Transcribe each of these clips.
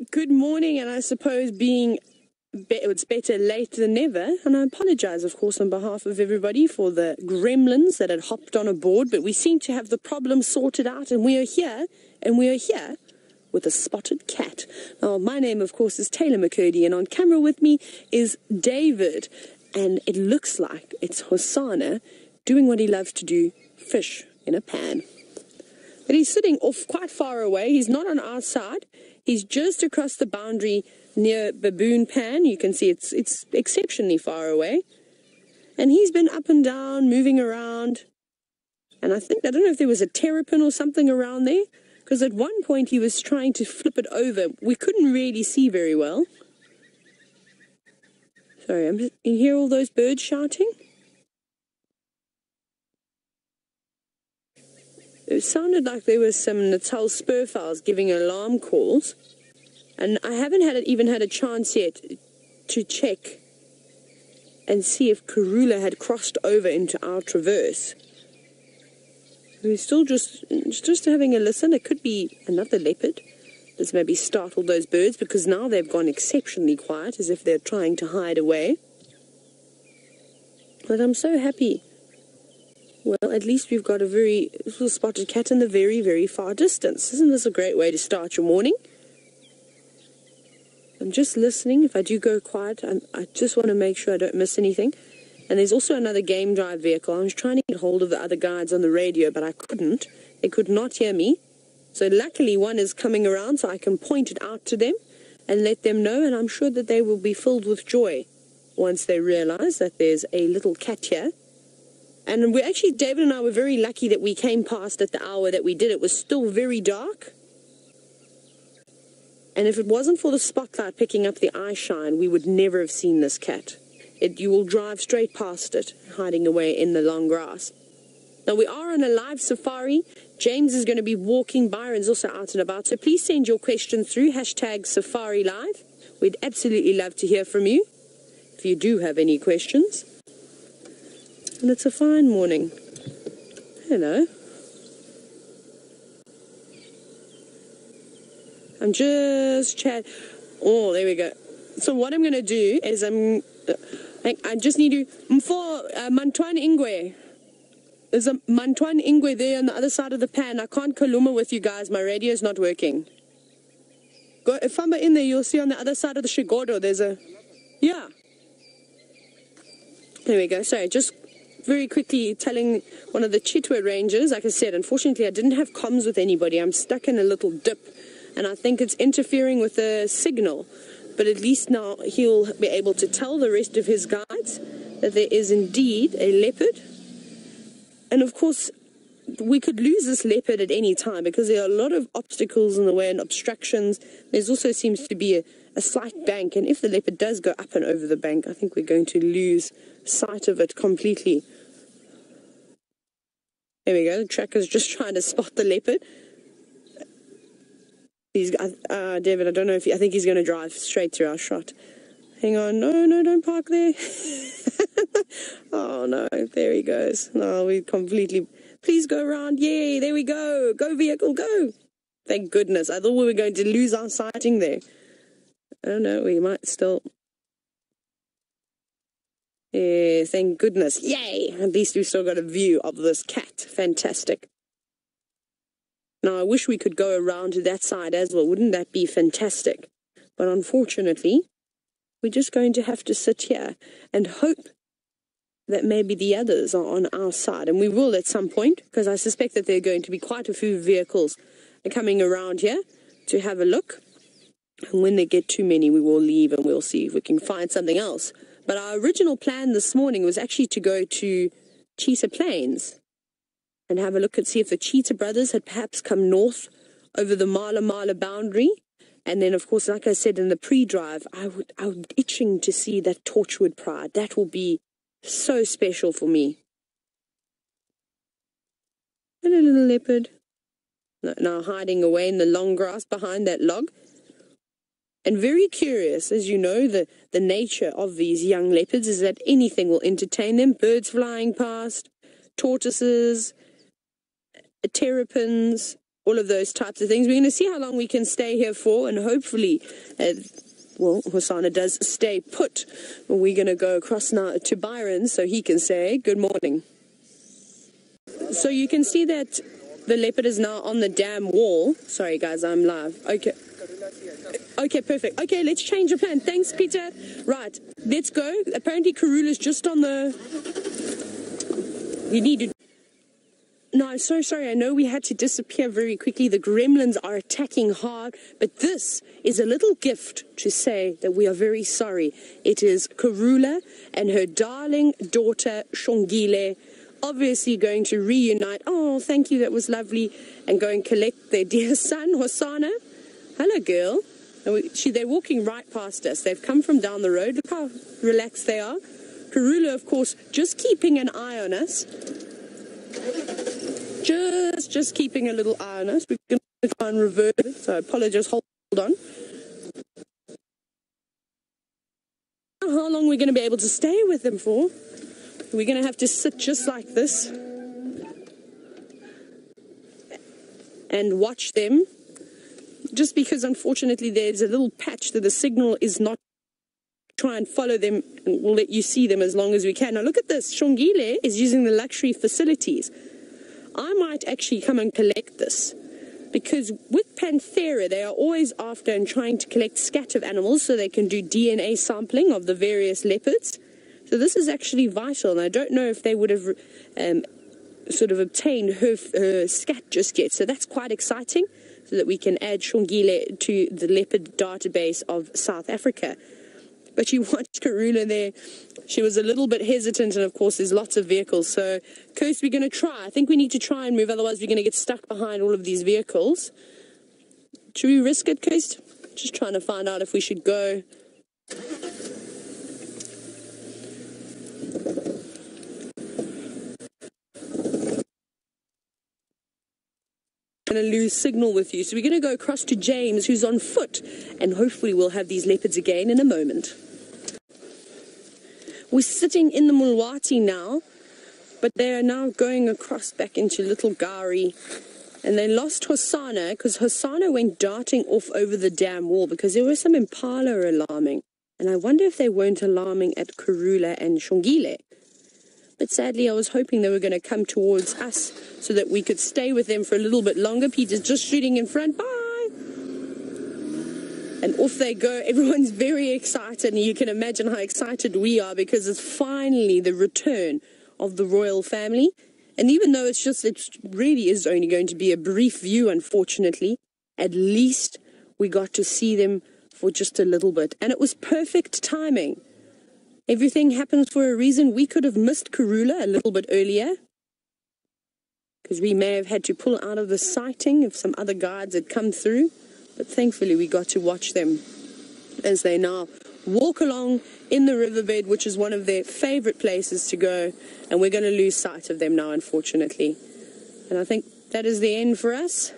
Good morning, and I suppose it's better late than never. And I apologize, of course, on behalf of everybody for the gremlins that had hopped on aboard, but we seem to have the problem sorted out, and we are here with a spotted cat. Now, my name, of course, is Taylor McCurdy, and on camera with me is David, and it looks like it's Hosanna doing what he loves to do, fish in a pan. But he's sitting off quite far away. He's not on our side. He's just across the boundary near Baboon Pan. You can see it's exceptionally far away. And he's been up and down, moving around. And I don't know if there was a terrapin or something around there, because at one point he was trying to flip it over. We couldn't really see very well. Sorry, you hear all those birds shouting? It sounded like there was some Natal spurfowls giving alarm calls, and I haven't even had a chance yet to check and see if Karula had crossed over into our traverse. We're still just having a listen. It could be another leopard that's maybe startled those birds, because now they've gone exceptionally quiet, as if they're trying to hide away. But I'm so happy. Well, at least we've got a very little spotted cat in the very, very far distance. Isn't this a great way to start your morning? I'm just listening. If I do go quiet, I just want to make sure I don't miss anything. And there's also another game drive vehicle. I was trying to get hold of the other guides on the radio, but I couldn't. They could not hear me. So luckily one is coming around, so I can point it out to them and let them know. And I'm sure that they will be filled with joy once they realize that there's a little cat here. And David and I were very lucky that we came past at the hour that we did. It was still very dark. And if it wasn't for the spotlight picking up the eye shine, we would never have seen this cat. You will drive straight past it, hiding away in the long grass. Now, we are on a live safari. James is going to be walking. Byron's also out and about. So please send your questions through #SafariLive. We'd absolutely love to hear from you if you do have any questions. And it's a fine morning. Hello. I'm just Oh, there we go. So what I'm going to do is I just need to... For Mantuan Ingwe. There's a Mantuan Ingwe there on the other side of the pan. I can't Kaluma with you guys. My radio's not working. If I'm in there, you'll see on the other side of the Shigodo, there's a... Yeah. There we go. Sorry, just... very quickly telling one of the Chitwa rangers, like I said, unfortunately I didn't have comms with anybody. I'm stuck in a little dip, and I think it's interfering with the signal. But at least now he'll be able to tell the rest of his guides that there is indeed a leopard. And of course, we could lose this leopard at any time, because there are a lot of obstacles in the way and obstructions. There's also seems to be a slight bank, and if the leopard does go up and over the bank, I think we're going to lose sight of it completely. There we go. The tracker's just trying to spot the leopard. David, I don't know I think he's going to drive straight through our shot. Hang on. No, don't park there. Oh, no. There he goes. No, we completely... Please go around. Yay, there we go. Go, vehicle, go. Thank goodness. I thought we were going to lose our sighting there. I don't know. We might still... Yeah, thank goodness. Yay! At least we've still got a view of this cat. Fantastic. Now, I wish we could go around to that side as well. Wouldn't that be fantastic? But unfortunately, we're just going to have to sit here and hope that maybe the others are on our side. And we will at some point, because I suspect that there are going to be quite a few vehicles coming around here to have a look. And when they get too many, we will leave and we'll see if we can find something else. But our original plan this morning was actually to go to Cheetah Plains and have a look and see if the Cheetah brothers had perhaps come north over the Mala boundary. And then, of course, like I said in the pre-drive, I'm itching to see that Torchwood Pride. That will be so special for me. And a little leopard. Now hiding away in the long grass behind that log. And very curious, as you know, the nature of these young leopards is that anything will entertain them. Birds flying past, tortoises, terrapins, all of those types of things. We're going to see how long we can stay here for, and hopefully, well, Hosana does stay put. We're going to go across now to Byron so he can say good morning. So you can see that the leopard is now on the dam wall. Sorry, guys, I'm live. Okay. Okay, perfect. Okay, let's change the plan. Thanks, Peter. Right, let's go. Apparently, Karula's just on the... We need to... No, I'm so sorry. I know we had to disappear very quickly. The gremlins are attacking hard, but this is a little gift to say that we are very sorry. It is Karula and her darling daughter, Shongile, obviously going to reunite. Oh, thank you. That was lovely. And go and collect their dear son, Hosana. Hello, girl. They're walking right past us. They've come from down the road. Look how relaxed they are. Karula, of course, just keeping an eye on us. Just keeping a little eye on us. We're going to try and revert it, so I apologize. Hold on. How long we're going to be able to stay with them for? We're going to have to sit just like this and watch them. Just because, unfortunately, there's a little patch that the signal is not. Try and follow them, and we'll let you see them as long as we can. Now, look at this. Shongile is using the luxury facilities. I might actually come and collect this, because with Panthera, they are always after and trying to collect scat of animals so they can do DNA sampling of the various leopards. So this is actually vital, and I don't know if they would have sort of obtained her scat just yet. So that's quite exciting, so that we can add Shongile to the leopard database of South Africa. But you watched Karula there. She was a little bit hesitant, and of course there's lots of vehicles. So, Coast, we're going to try. I think we need to try and move, otherwise we're going to get stuck behind all of these vehicles. Should we risk it, Coast? Just trying to find out if we should go. Going to lose signal with you, so we're going to go across to James, who's on foot, and hopefully we'll have these leopards again in a moment. We're sitting in the Mulwati now, but they are now going across back into Little Gari, and they lost Hosana because Hosana went darting off over the dam wall because there was some impala alarming, and I wonder if they weren't alarming at Karula and Shongile. But sadly, I was hoping they were going to come towards us so that we could stay with them for a little bit longer. Peter's just shooting in front. Bye! And off they go. Everyone's very excited, and you can imagine how excited we are because it's finally the return of the royal family. And even though it really is only going to be a brief view, unfortunately, at least we got to see them for just a little bit. And it was perfect timing. Everything happens for a reason. We could have missed Karula a little bit earlier because we may have had to pull out of the sighting if some other guides had come through. But thankfully, we got to watch them as they now walk along in the riverbed, which is one of their favorite places to go. And we're going to lose sight of them now, unfortunately. And I think that is the end for us.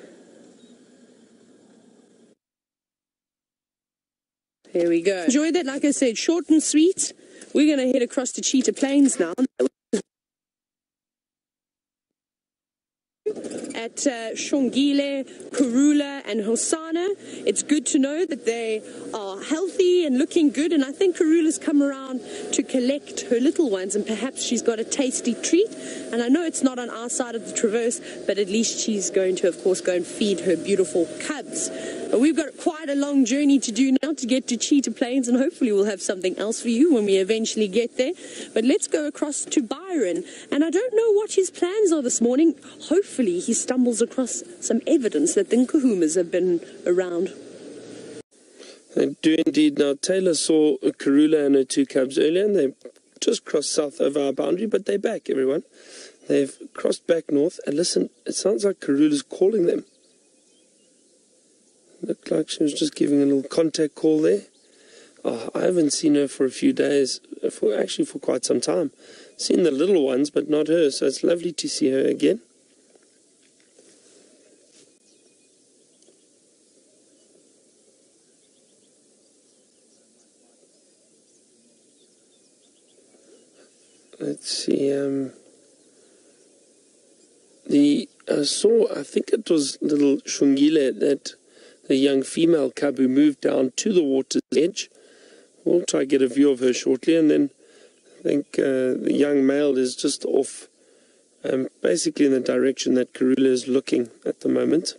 Here we go. Enjoyed that, like I said, short and sweet. We're going to head across to Cheetah Plains now. At Shongile, Karula and Hosana. It's good to know that they are healthy and looking good, and I think Karula's come around to collect her little ones, and perhaps she's got a tasty treat. And I know it's not on our side of the traverse, but at least she's going to, of course, go and feed her beautiful cubs. But we've got quite a long journey to do now to get to Cheetah Plains, and hopefully we'll have something else for you when we eventually get there. But let's go across to Byron, and I don't know what his plans are this morning. Hopefully he stumbles across some evidence that the Nkuhumas have been around. They do indeed. Now, Taylor saw Karula and her two cubs earlier, and they just crossed south over our boundary, but they're back, everyone. They've crossed back north, and listen, it sounds like Karula's calling them. Looked like she was just giving a little contact call there. Oh, I haven't seen her for a few days, for quite some time. Seen the little ones, but not her, so it's lovely to see her again. Let's see, the saw, I think it was little Shungile, that the young female cub who moved down to the water's edge. We'll try to get a view of her shortly, and then I think the young male is just off, basically in the direction that Karula is looking at the moment.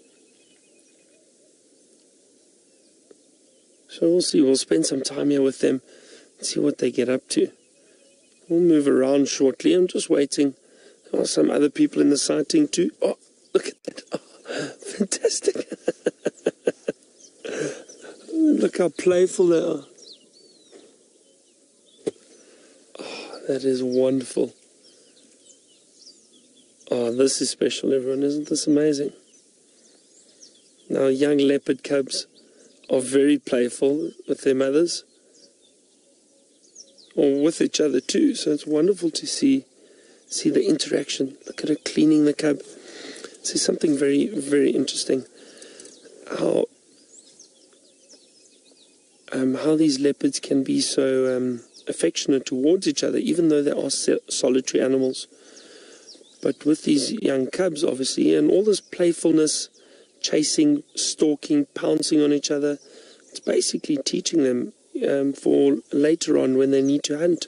So we'll see. We'll spend some time here with them, see what they get up to. We'll move around shortly. I'm just waiting. There are some other people in the sighting too. Oh, look at that. Oh, fantastic. Look how playful they are. Oh, that is wonderful. Oh, this is special, everyone. Isn't this amazing? Now, young leopard cubs are very playful with their mothers, or with each other too. So it's wonderful to see the interaction. Look at her cleaning the cub. See something very, very interesting. How these leopards can be so affectionate towards each other, even though they are solitary animals. But with these young cubs, obviously, and all this playfulness, chasing, stalking, pouncing on each other, it's basically teaching them for later on when they need to hunt.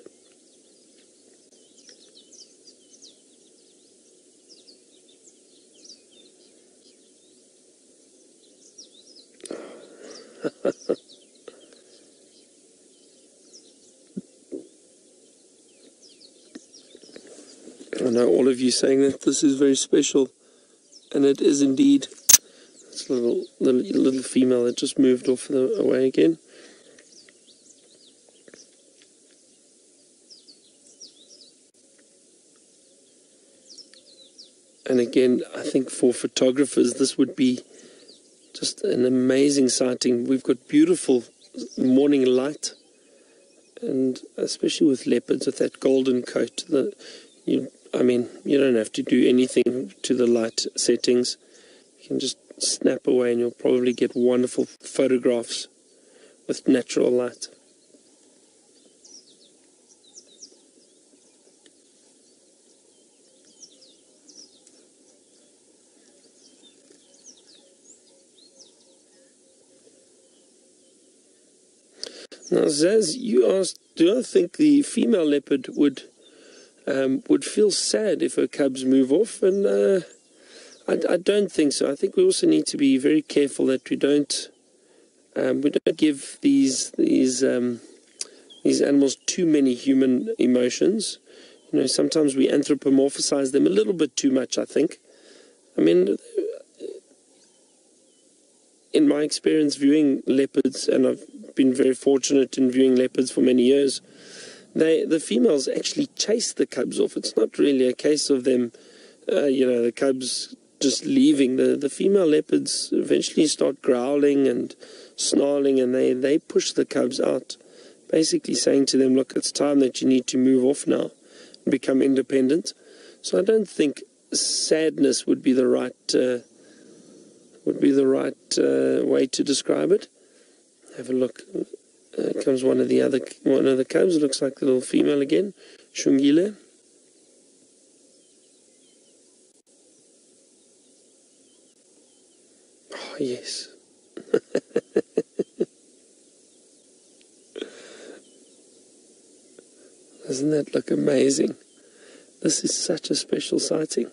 I know all of you saying that this is very special, and it is indeed. It's a little female that just moved off away again. And again, I think for photographers, this would be just an amazing sighting. We've got beautiful morning light, and especially with leopards with that golden coat, you don't have to do anything to the light settings. You can just snap away and you'll probably get wonderful photographs with natural light. Now, Zaz, you asked, do I think the female leopard would feel sad if her cubs move off? And I don't think so. I think we also need to be very careful that we don't give these animals too many human emotions. You know, sometimes we anthropomorphize them a little bit too much, I think. I mean, in my experience viewing leopards, and I've been very fortunate in viewing leopards for many years, the females actually chase the cubs off. It's not really a case of them, the cubs just leaving. The female leopards eventually start growling and snarling, and they push the cubs out, basically saying to them, look, it's time that you need to move off now and become independent. So I don't think sadness would be the right way to describe it. Have a look. Comes one of the cubs. It looks like the little female again, Shungile. Oh yes. Doesn't that look amazing? This is such a special sighting.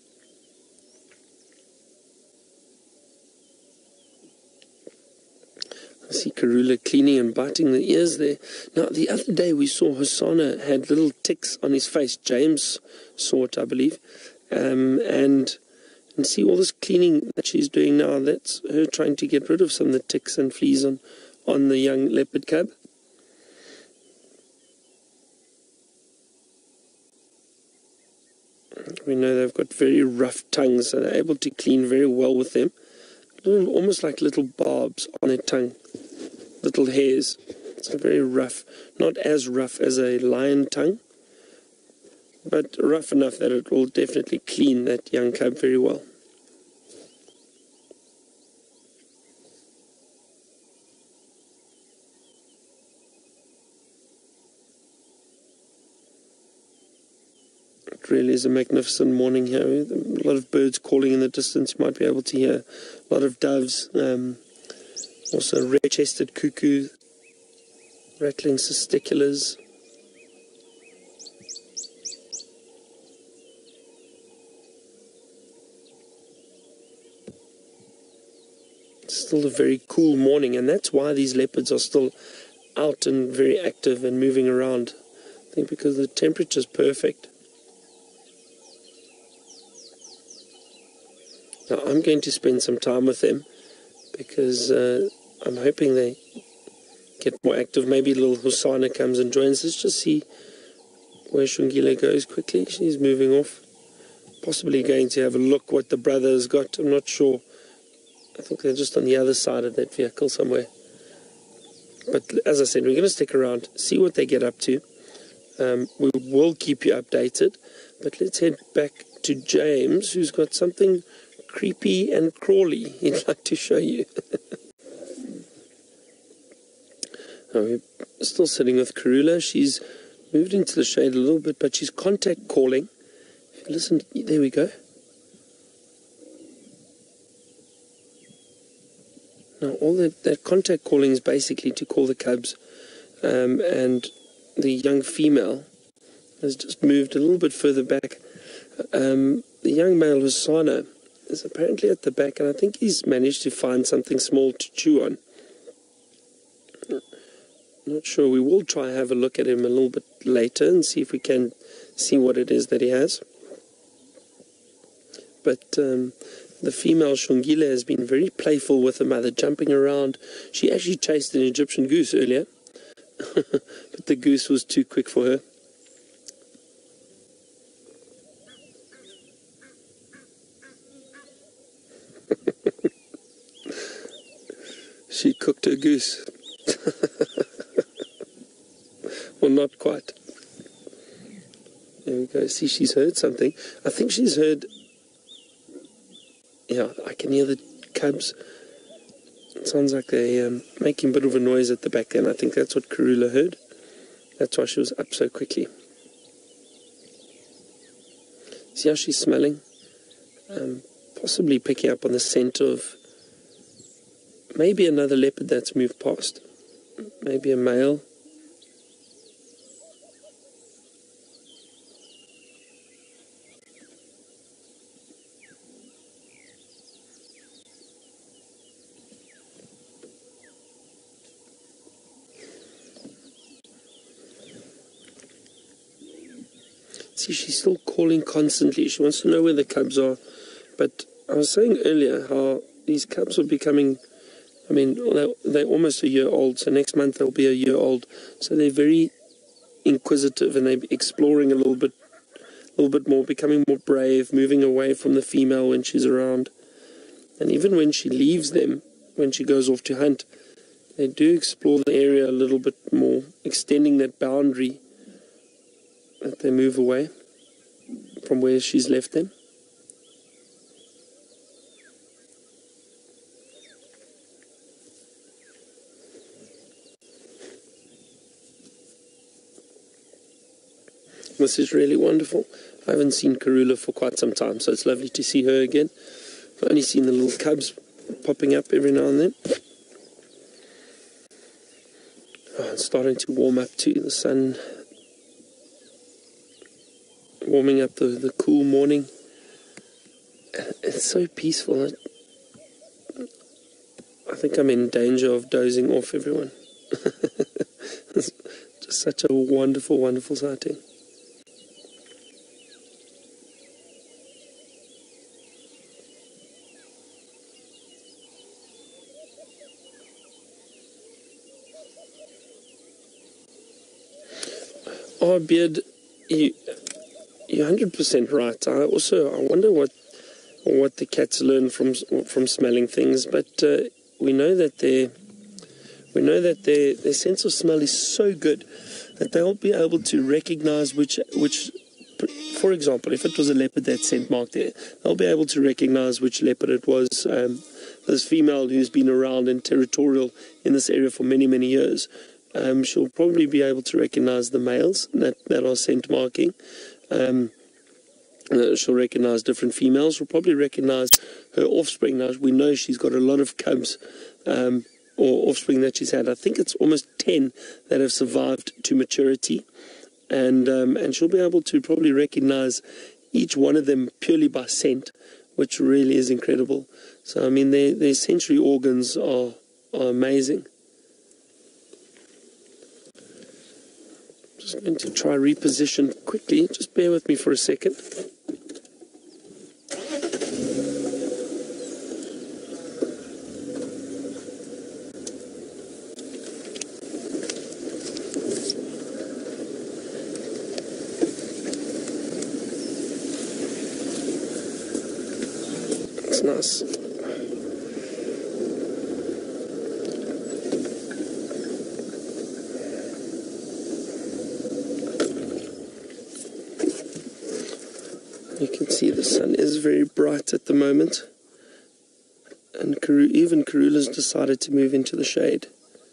I see Karula cleaning and biting the ears there. Now, the other day we saw Hosanna had little ticks on his face. James saw it, I believe. And see all this cleaning that she's doing now. That's her trying to get rid of some of the ticks and fleas on the young leopard cub. We know they've got very rough tongues, so they're able to clean very well with them. Almost like little barbs on their tongue, little hairs. It's very rough, not as rough as a lion tongue, but rough enough that it will definitely clean that young cub very well. It really is a magnificent morning here. A lot of birds calling in the distance. You might be able to hear a lot of doves. Also red-chested cuckoo, rattling cisticulars. It's still a very cool morning, and that's why these leopards are still out and very active and moving around. I think because the temperature is perfect. Now I'm going to spend some time with them because I'm hoping they get more active. Maybe little Hosana comes and joins us. Just see where Shungile goes quickly. She's moving off. Possibly going to have a look what the brother has got. I'm not sure. I think they're just on the other side of that vehicle somewhere. But as I said, we're going to stick around, see what they get up to. We will keep you updated. But let's head back to James, who's got something creepy and crawly he'd like to show you. We're still sitting with Karula. She's moved into the shade a little bit, but she's contact calling. If you listen, there we go. Now, all that contact calling is basically to call the cubs, and the young female has just moved a little bit further back. The young male, Hosana, is apparently at the back, and I think he's managed to find something small to chew on. Not sure. We will try and have a look at him a little bit later and see if we can see what it is that he has. But the female Shungile has been very playful with the mother, jumping around. She actually chased an Egyptian goose earlier, but the goose was too quick for her. She cooked her goose. Well, not quite. There we go. See, she's heard something. I think she's heard... Yeah, I can hear the cubs. It sounds like they're making a bit of a noise at the back, and I think that's what Karula heard. That's why she was up so quickly. See how she's smelling? Possibly picking up on the scent of maybe another leopard that's moved past. Maybe a male. See, she's still calling constantly. She wants to know where the cubs are. But I was saying earlier how these cubs are becoming, I mean, they're almost a year old. So next month they'll be a year old. So they're very inquisitive, and they're exploring a little bit more, becoming more brave, moving away from the female when she's around. And even when she leaves them, when she goes off to hunt, they do explore the area a little bit more, extending that boundary that they move away from where she's left them. This is really wonderful. I haven't seen Karula for quite some time, so it's lovely to see her again. I've only seen the little cubs popping up every now and then. Oh, it's starting to warm up too. The sun warming up the cool morning. It's so peaceful. I think I'm in danger of dozing off, everyone. It's just such a wonderful, wonderful sighting. Oh, Beard, you're 100% right. I wonder what the cats learn from smelling things, but we know that their sense of smell is so good that they'll be able to recognize which. For example, if it was a leopard that scent marked there, they'll be able to recognize which leopard it was. This female who's been around and territorial in this area for many, many years. She'll probably be able to recognize the males that are scent marking. She'll recognize different females. She'll probably recognize her offspring. Now, we know she's got a lot of cubs or offspring that she's had. I think it's almost 10 that have survived to maturity. And she'll be able to probably recognize each one of them purely by scent, which really is incredible. So, I mean, their sensory organs are amazing. Just going to try reposition quickly. Just bear with me for a second. That's nice. You can see the sun is very bright at the moment, and even Karula's decided to move into the shade.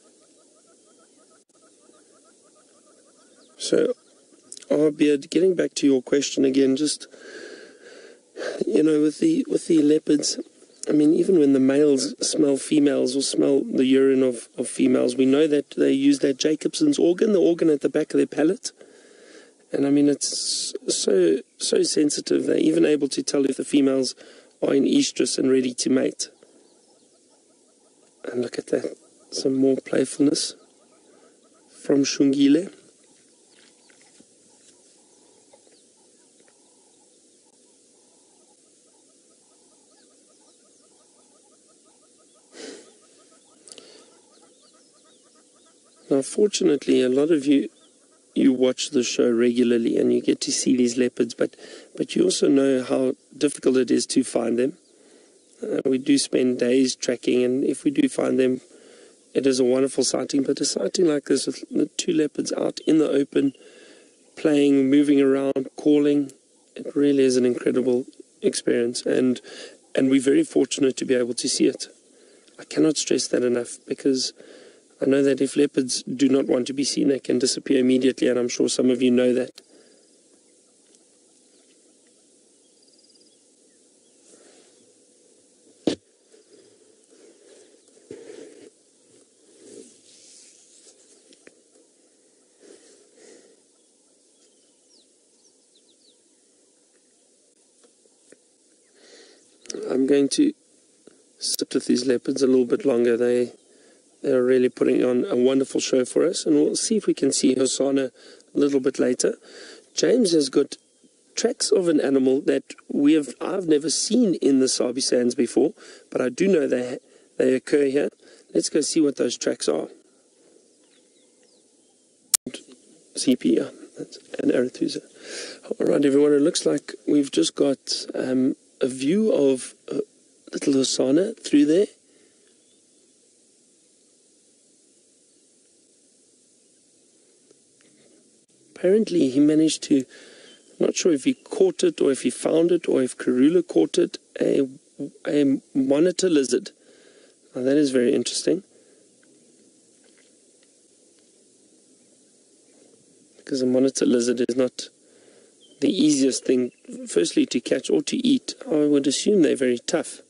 So, Beard, getting back to your question again, just, you know, with the leopards, I mean, even when the males smell females or smell the urine of females, we know that they use that Jacobson's organ, the organ at the back of their palate. And I mean, it's so sensitive. They're even able to tell if the females are in estrus and ready to mate. And look at that. Some more playfulness from Shungile. Now, fortunately, a lot of you watch the show regularly and you get to see these leopards, but you also know how difficult it is to find them. We do spend days tracking, and if we do find them, it is a wonderful sighting. But a sighting like this with the two leopards out in the open, playing, moving around, calling, it really is an incredible experience, and we're very fortunate to be able to see it. I cannot stress that enough, because I know that if leopards do not want to be seen, they can disappear immediately, and I'm sure some of you know that. I'm going to sit with these leopards a little bit longer. They're really putting on a wonderful show for us, and we'll see if we can see Hosana a little bit later. James has got tracks of an animal that I've never seen in the Sabi Sands before, but I do know they occur here. Let's go see what those tracks are. CP, yeah, that's an Arathusa. All right, everyone, it looks like we've just got a view of little Hosana through there. Apparently he managed to, I'm not sure if he caught it or if he found it or if Karula caught it, a monitor lizard. Now that is very interesting, because a monitor lizard is not the easiest thing, firstly, to catch or to eat. I would assume they're very tough.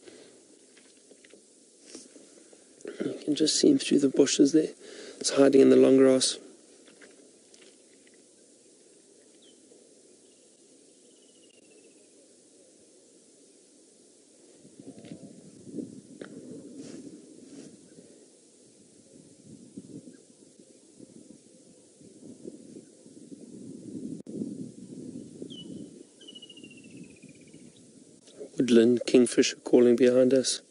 You can just see him through the bushes there. It's hiding in the long grass. Woodland kingfisher calling behind us.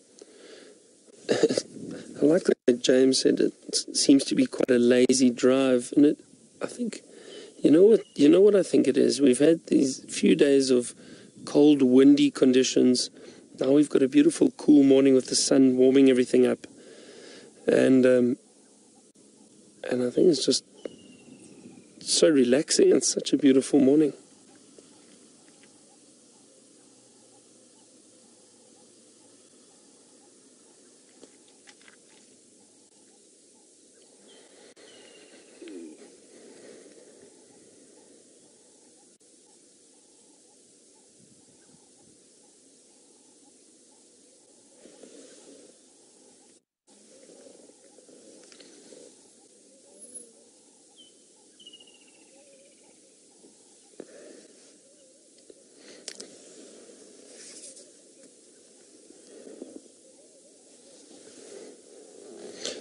I like that James said it seems to be quite a lazy drive, and I think, you know what I think it is. We've had these few days of cold, windy conditions. Now we've got a beautiful, cool morning with the sun warming everything up, and I think it's just so relaxing. It's such a beautiful morning.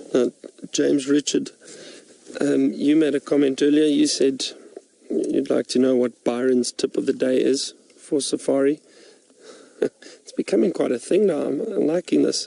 James Richard, you made a comment earlier. You said you'd like to know what Byron's tip of the day is for safari. It's becoming quite a thing now. I'm liking this.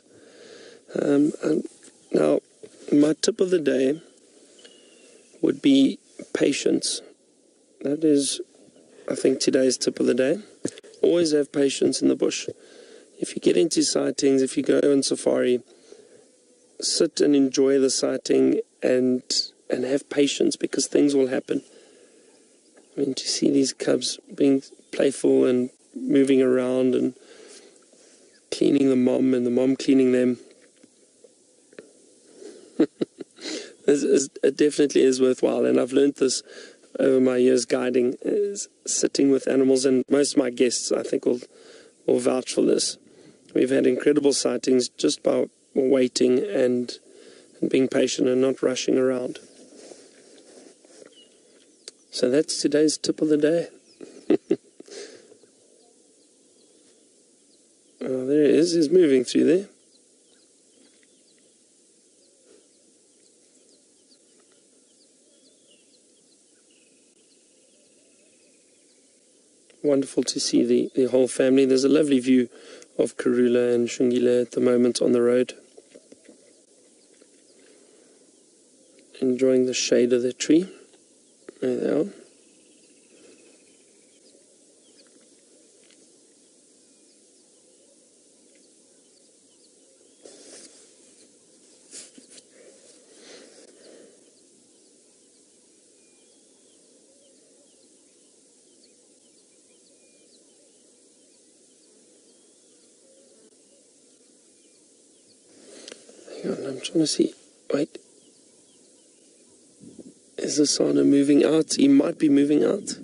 Now, my tip of the day would be patience. That is, I think, today's tip of the day. Always have patience in the bush. If you get into sightings, if you go on safari, sit and enjoy the sighting and have patience, because things will happen. I mean, to see these cubs being playful and moving around and cleaning the mom and the mom cleaning them, it definitely is worthwhile. And I've learned this over my years guiding, is sitting with animals, and most of my guests, I think, will vouch for this. We've had incredible sightings just by waiting and being patient and not rushing around. So that's today's tip of the day. Oh, there he is. He's moving through there. Wonderful to see the whole family. There's a lovely view of Karula and Shungile at the moment on the road. Enjoying the shade of the tree. There they are. Hang on, I'm trying to see. Wait. Is the Sana moving out? He might be moving out.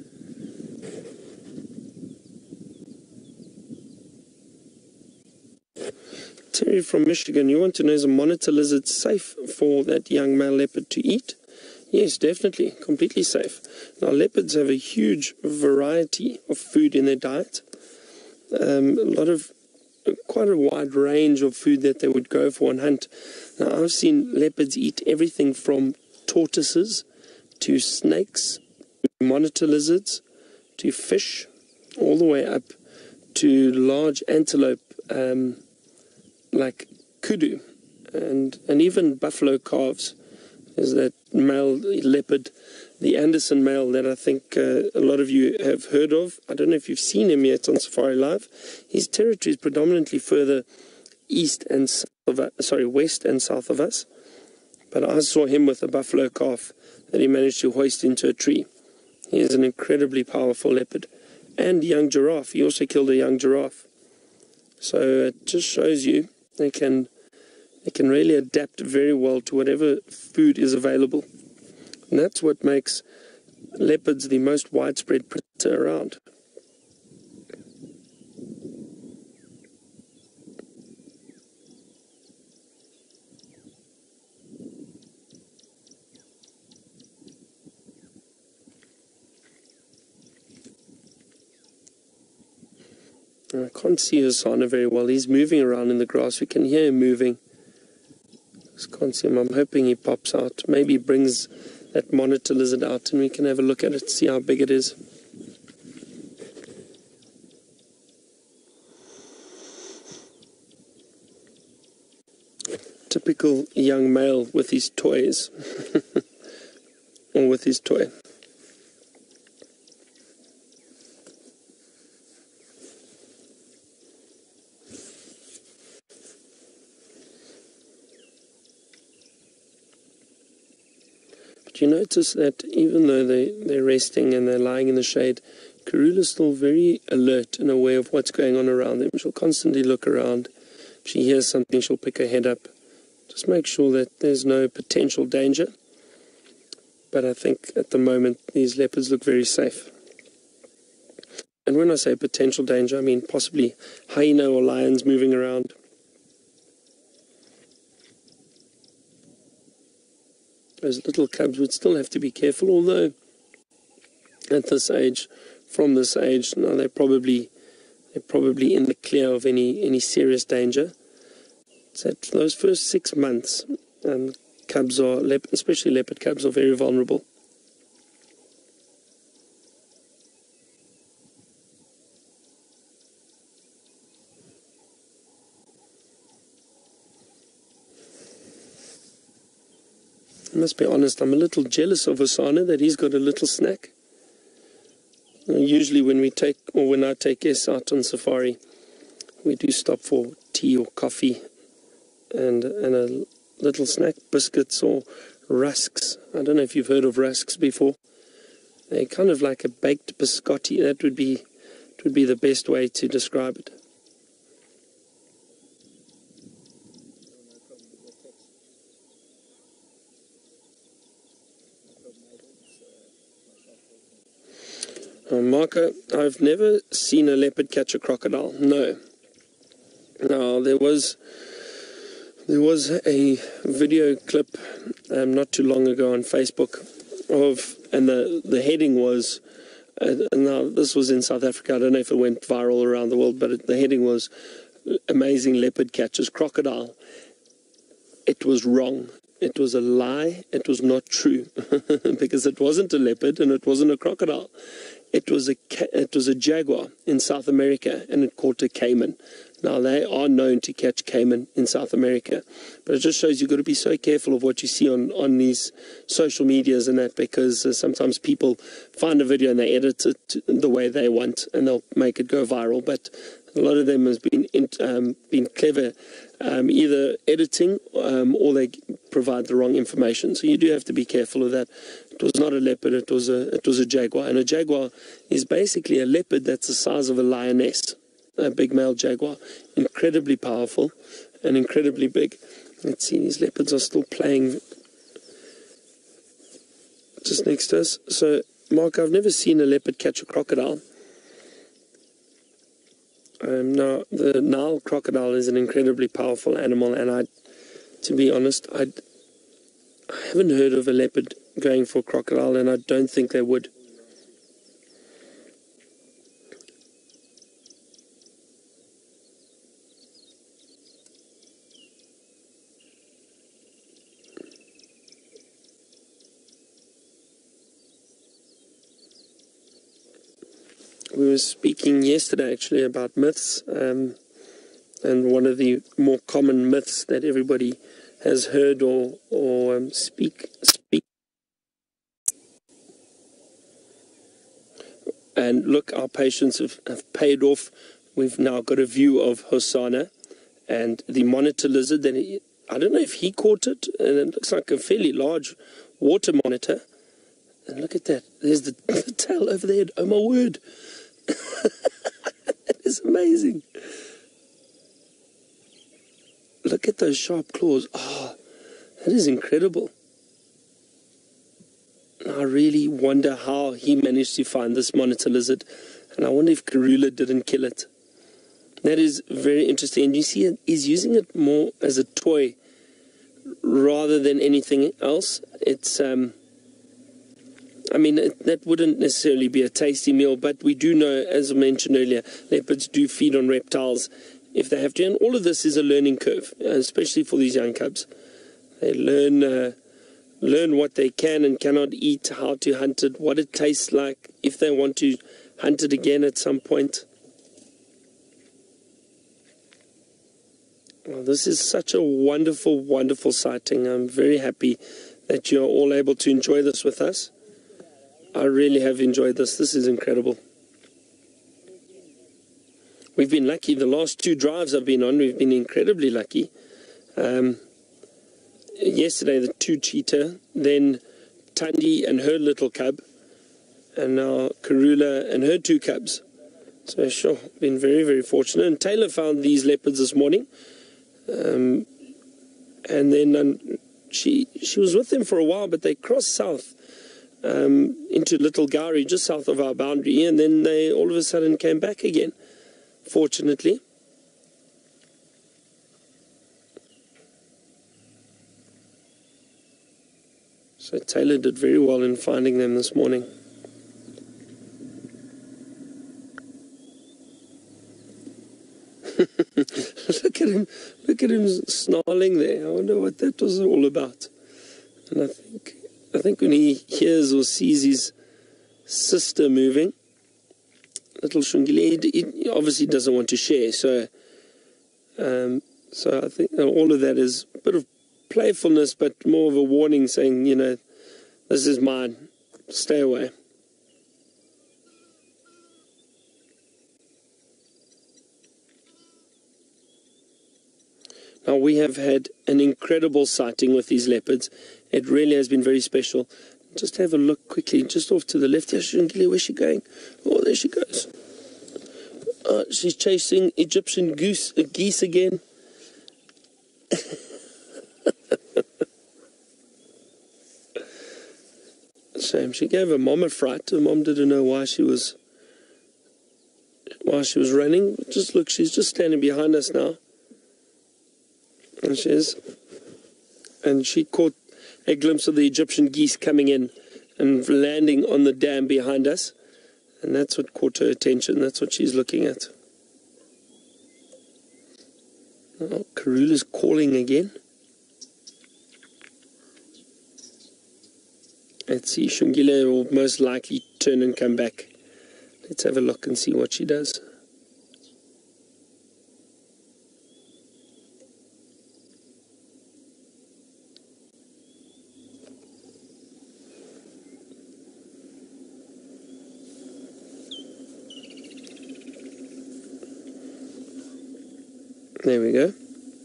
Terry from Michigan, you want to know, is a monitor lizard safe for that young male leopard to eat? Yes, definitely. Completely safe. Now, leopards have a huge variety of food in their diet. Quite a wide range of food that they would go for and hunt. Now, I've seen leopards eat everything from tortoises to snakes, to monitor lizards, to fish, all the way up to large antelope like kudu, and even buffalo calves. There's that male leopard, the Anderson male, that I think a lot of you have heard of. I don't know if you've seen him yet on Safari Live. His territory is predominantly further west and south of us. But I saw him with a buffalo calf that he managed to hoist into a tree. He is an incredibly powerful leopard. And young giraffe. He also killed a young giraffe. So it just shows you they can really adapt very well to whatever food is available. And that's what makes leopards the most widespread predator around. I can't see Hosanna very well. He's moving around in the grass. We can hear him moving. Just can't see him. I'm hoping he pops out. Maybe he brings that monitor lizard out and we can have a look at it, see how big it is. Typical young male with his toys. Or with his toy. You notice that even though they're resting and they're lying in the shade, Karula's still very alert and aware of what's going on around them. She'll constantly look around. If she hears something, she'll pick her head up. Just make sure that there's no potential danger. But I think at the moment, these leopards look very safe. And when I say potential danger, I mean possibly hyena or lions moving around. Those little cubs would still have to be careful, although at this age, from this age, now they're probably in the clear of any serious danger. It's at those first 6 months And cubs are, especially leopard cubs, are very vulnerable. I must be honest, I'm a little jealous of Hosana that he's got a little snack. Usually when I take S out on safari, we do stop for tea or coffee and a little snack, biscuits or rusks. I don't know if you've heard of rusks before. They're kind of like a baked biscotti. That would be the best way to describe it. Marco, I've never seen a leopard catch a crocodile. No. Now, there was a video clip not too long ago on Facebook and the heading was, now this was in South Africa, I don't know if it went viral around the world, but the heading was, "Amazing leopard catches crocodile." It was wrong. It was a lie. It was not true because it wasn't a leopard and it wasn't a crocodile. It was a jaguar in South America, and it caught a caiman. Now, they are known to catch caiman in South America, but it just shows you've got to be so careful of what you see on these social medias and that, because sometimes people find a video and they edit it the way they want, and they'll make it go viral. But a lot of them has been clever, either editing or they provide the wrong information. So you do have to be careful of that. It was not a leopard, it was a jaguar. And a jaguar is basically a leopard that's the size of a lioness, a big male jaguar. Incredibly powerful and incredibly big. Let's see, these leopards are still playing just next to us. So, Mark, I've never seen a leopard catch a crocodile. Now, the Nile crocodile is an incredibly powerful animal, and to be honest, I haven't heard of a leopard going for crocodile, and I don't think they would. We were speaking yesterday actually about myths, and one of the more common myths that everybody has heard or speak. And look, our patients have paid off. We've now got a view of Hosana and the monitor lizard. I don't know if he caught it, and it looks like a fairly large water monitor. And look at that. There's the tail over there. Oh, my word. That is amazing. Look at those sharp claws. Oh, that is incredible. I really wonder how he managed to find this monitor lizard. And I wonder if Karula didn't kill it. That is very interesting. And you see, he's using it more as a toy rather than anything else. It's, that wouldn't necessarily be a tasty meal, but we do know, as I mentioned earlier, leopards do feed on reptiles if they have to. And all of this is a learning curve, especially for these young cubs. They learn what they can and cannot eat, how to hunt it, what it tastes like, if they want to hunt it again at some point. Well, this is such a wonderful, wonderful sighting. I'm very happy that you're all able to enjoy this with us. I really have enjoyed this. This is incredible. We've been lucky. The last 2 drives I've been on, we've been incredibly lucky. Yesterday, the 2 cheetah, then Tandi and her little cub, and now Karula and her 2 cubs. So, sure, been very, very fortunate. And Taylor found these leopards this morning. And then she was with them for a while, but they crossed south into Little Gowrie, just south of our boundary, and then they all of a sudden came back again, fortunately. So Taylor did very well in finding them this morning. Look at at him snarling there. I wonder what that was all about. And I think when he hears or sees his sister moving, little Shungile, he obviously doesn't want to share. So I think all of that is a bit of playfulness, but more of a warning saying, this is mine. Stay away. Now, we have had an incredible sighting with these leopards. It really has been very special. Just have a look quickly, just off to the left. Where's she going? Oh, there she goes. She's chasing Egyptian geese again. Shame. She gave her mom a fright. Her mom didn't know why she was running. Just look, she's just standing behind us now. And she caught a glimpse of the Egyptian geese coming in and landing on the dam behind us. And that's what caught her attention. That's what she's looking at. Oh, Karula's calling again. Let's see, Shungile will most likely turn and come back. Let's have a look and see what she does. There we go.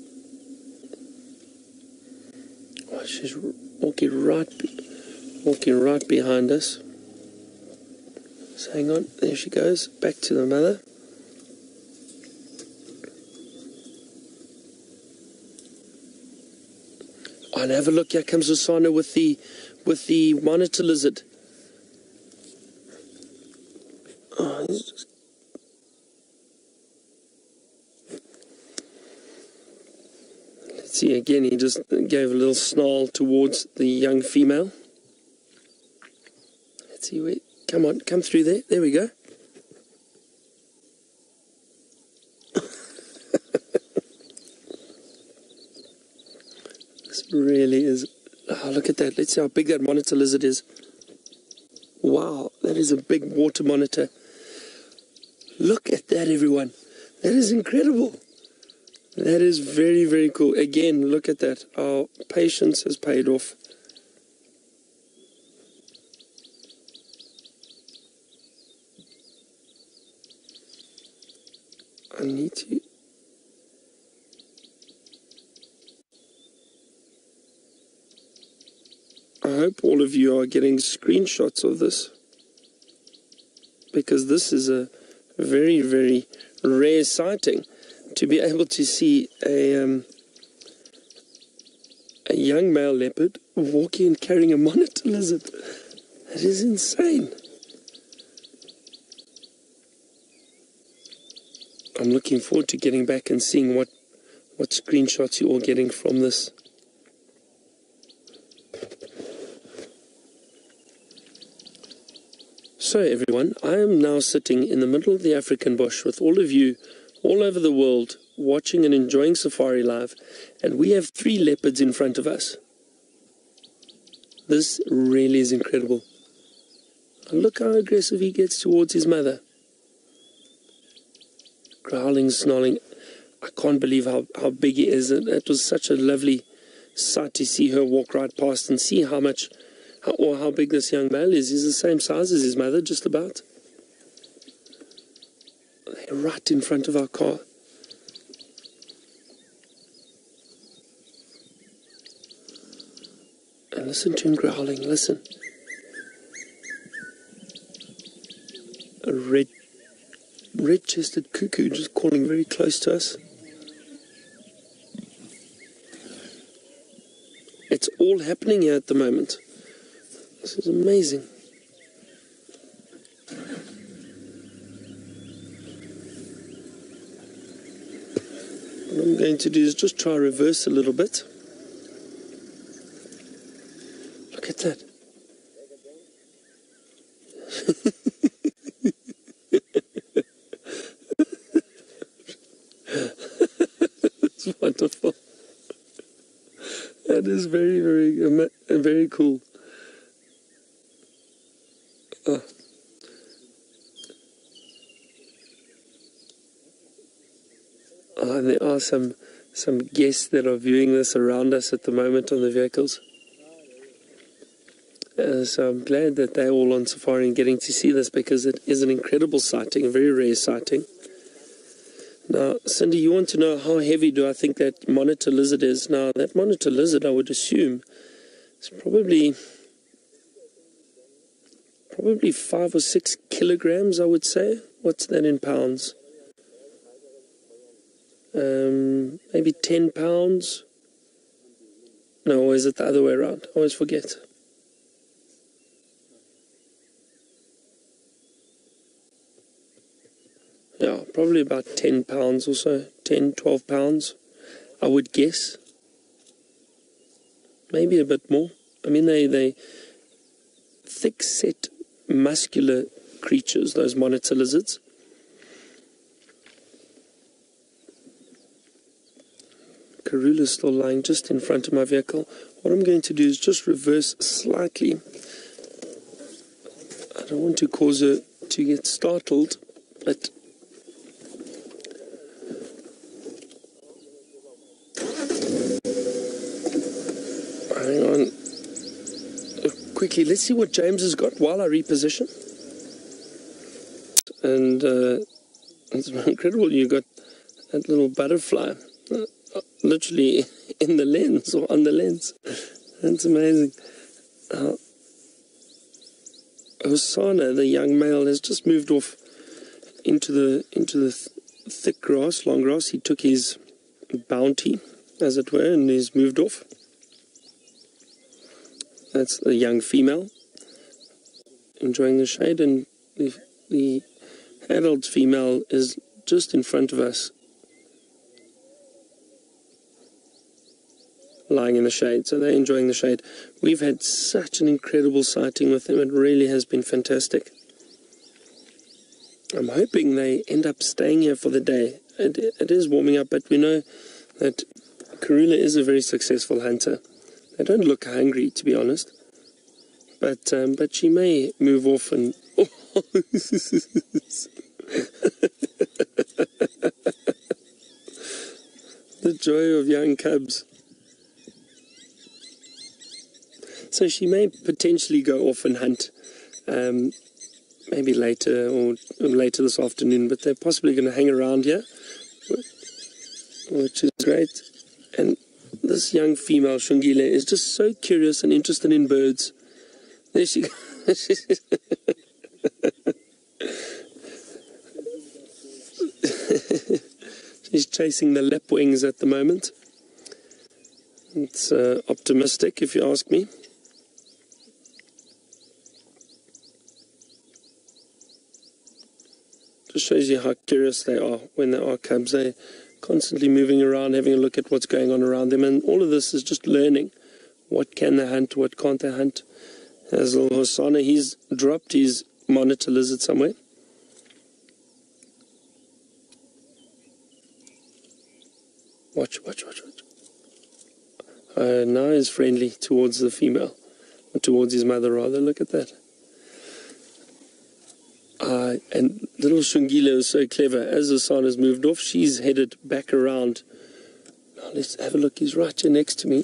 Oh, she's walking right behind us. So hang on, there she goes, back to the mother. Oh, and have a look, here comes Osana with the monitor lizard. Oh, he's just... Let's see, again, he just gave a little snarl towards the young female. Let's see, wait, come on, come through there. There we go. This really is... Oh, look at that. Let's see how big that monitor lizard is. Wow, that is a big water monitor. Look at that, everyone. That is incredible. That is very, very cool. Again, look at that. Our patience has paid off. I need to... I hope all of you are getting screenshots of this, because this is a very, very rare sighting. To be able to see a young male leopard walking and carrying a monitor lizard. That is insane. I'm looking forward to getting back and seeing what screenshots you're all getting from this. So everyone, I am now sitting in the middle of the African bush with all of you all over the world watching and enjoying Safari Live, and we have 3 leopards in front of us. This really is incredible. And look how aggressive he gets towards his mother. Growling, snarling. I can't believe how big he is. It was such a lovely sight to see her walk right past and see how big this young male is. He's the same size as his mother, just about. They're right in front of our car. And listen to him growling, listen. A red-chested cuckoo just calling very close to us. It's all happening here at the moment. This is amazing. What I'm going to do is just try reverse a little bit. Look at that. It's wonderful. That is very, very cool. Oh. And there are some guests that are viewing this around us at the moment on the vehicles. So I'm glad that they're all on safari and getting to see this, because it is an incredible sighting, a very rare sighting. Now, Cindy, you want to know how heavy do I think that monitor lizard is? Now, that monitor lizard, I would assume, is probably 5 or 6 kilograms, I would say. What's that in pounds? Maybe 10 pounds. No, or is it the other way around? I always forget. Yeah, probably about 10 pounds or so. 10, 12 pounds, I would guess. Maybe a bit more. I mean, they thick-set, muscular creatures, those monitor lizards. Karula's still lying just in front of my vehicle. What I'm going to do is just reverse slightly. I don't want to cause her to get startled, but hang on. Quickly, let's see what James has got while I reposition. And it's incredible, you got that little butterfly literally in the lens, or on the lens. That's amazing. Hosana, the young male, has just moved off into the thick grass, long grass. He took his bounty, as it were, and he's moved off. That's the young female enjoying the shade, and the adult female is just in front of us, lying in the shade. So they're enjoying the shade. We've had such an incredible sighting with them. It really has been fantastic. I'm hoping they end up staying here for the day. It is warming up, but we know that Karula is a very successful hunter. They don't look hungry, to be honest. But she may move off and... The joy of young cubs. So she may potentially go off and hunt, maybe later or later this afternoon, but they're possibly going to hang around here, which is great. And this young female, Shungile, is just so curious and interested in birds. There she goes. She's chasing the lapwings at the moment. It's optimistic, if you ask me. Just shows you how curious they are when they are cubs. They're constantly moving around, having a look at what's going on around them, and all of this is just learning. What can they hunt, what can't they hunt? As little Hosana, he's dropped his monitor lizard somewhere. Watch. Now he's friendly towards the female, or towards his mother rather. Look at that. And little Shungile is so clever. As Hosana's moved off, she's headed back around. Now let's have a look. He's right here next to me.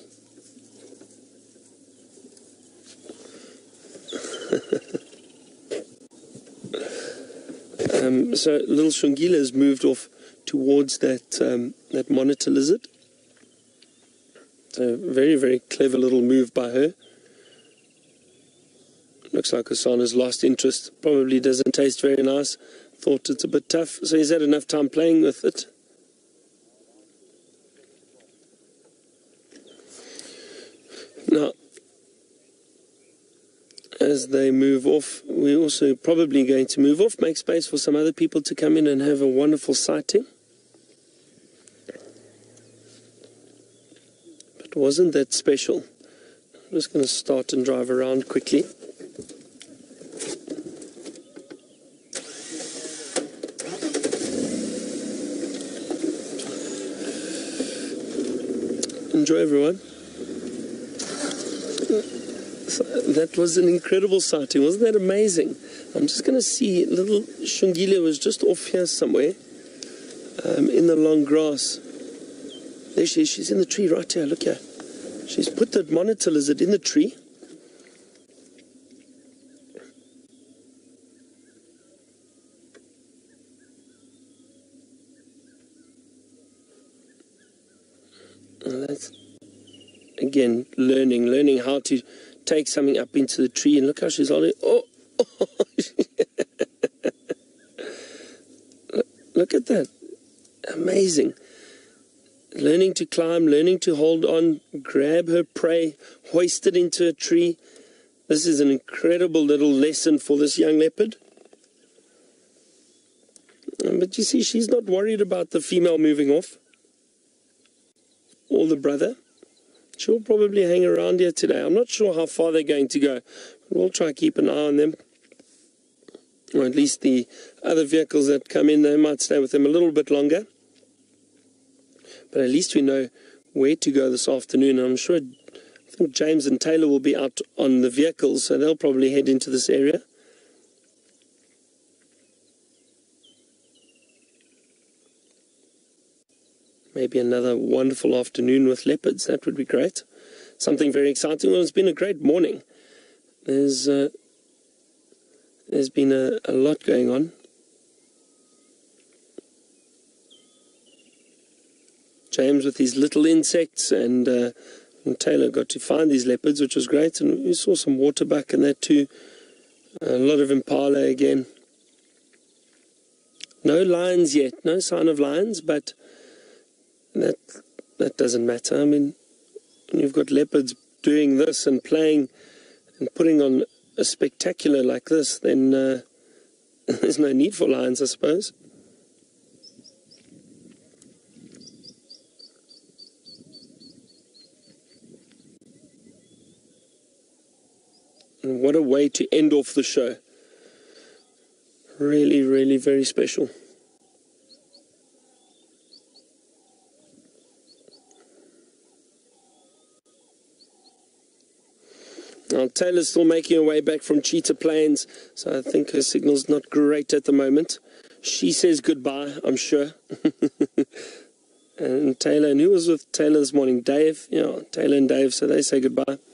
So little Shungile has moved off towards that monitor lizard. So very, very clever little move by her. Looks like Hosana's lost interest. Probably doesn't taste very nice. Thought it's a bit tough. So he's had enough time playing with it. Now, as they move off, we're also probably going to move off, make space for some other people to come in and have a wonderful sighting. But wasn't that special? I'm just going to start and drive around quickly. Enjoy, everyone. So that was an incredible sighting. Wasn't that amazing? I'm just going to see little Shungile was just off here somewhere in the long grass. There she is. She's in the tree right here. Look here. She's put the monitor lizard in the tree. That's, again, learning how to take something up into the tree. And look how she's holding. Oh. Look at that. Amazing. Learning to climb, learning to hold on, grab her prey, hoist it into a tree. This is an incredible little lesson for this young leopard. But you see, she's not worried about the female moving off, or the brother. She'll probably hang around here today. I'm not sure how far they're going to go. But we'll try to keep an eye on them. Or at least the other vehicles that come in, they might stay with them a little bit longer. But at least we know where to go this afternoon. I'm sure, I think James and Taylor will be out on the vehicles, so they'll probably head into this area. Maybe another wonderful afternoon with leopards. That would be great. Something very exciting. Well, it's been a great morning. There's been a lot going on. James with his little insects, and Taylor got to find these leopards, which was great. And we saw some waterbuck and that too. A lot of impala again. No lions yet. No sign of lions, but that doesn't matter. I mean, when you've got leopards doing this and playing and putting on a spectacular like this, then there's no need for lions, I suppose. And what a way to end off the show. Really, really very special. Now, Taylor's still making her way back from Cheetah Plains, so I think her signal's not great at the moment. She says goodbye, I'm sure. And Taylor, and who was with Taylor this morning? Dave? Yeah, Taylor and Dave, so they say goodbye.